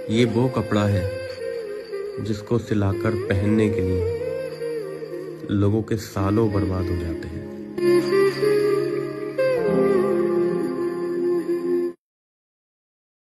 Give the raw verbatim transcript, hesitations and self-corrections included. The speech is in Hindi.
ये वो कपड़ा है जिसको सिलाकर पहनने के लिए लोगों के सालों बर्बाद हो जाते हैं।